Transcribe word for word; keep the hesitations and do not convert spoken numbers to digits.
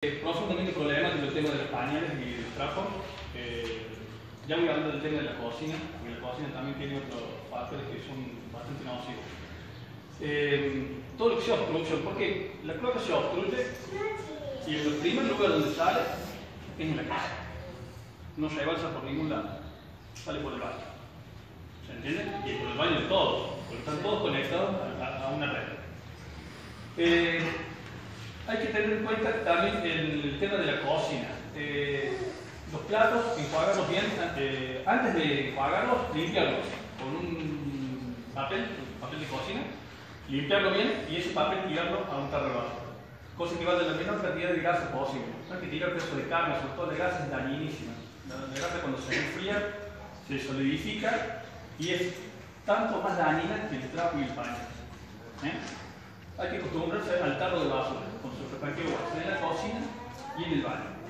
Eh, profundamente problemático el tema de los pañales y del trapo. Eh, ya voy hablando del tema de la cocina, porque la cocina también tiene otros factores que son bastante nocivos. Eh, todo lo que sea obstrucción, porque la cloaca se obstruye y en el primer lugar donde sale es en la casa. No se rebalsa por ningún lado, sale por el baño. ¿Se entiende? Y por el baño de todos, porque están todos conectados a, a, a una red. Eh, Hay que tener en cuenta también el tema de la cocina. Eh, los platos, enjuagarlos bien, eh, antes de enjuagarlos, limpiarlos con un papel, un papel de cocina, limpiarlo bien y ese papel tirarlo a un tarro de basura. Cosa que vaya la menor cantidad de grasa posible. No hay que tirar peso de carne, sobre todo la grasa es dañinísima. La, la grasa cuando se enfría se solidifica y es tanto más dañina que el trapo y el paño. ¿Eh? Hay que acostumbrarse al tarro de basura, con su respectivo en la cocina y en el baño.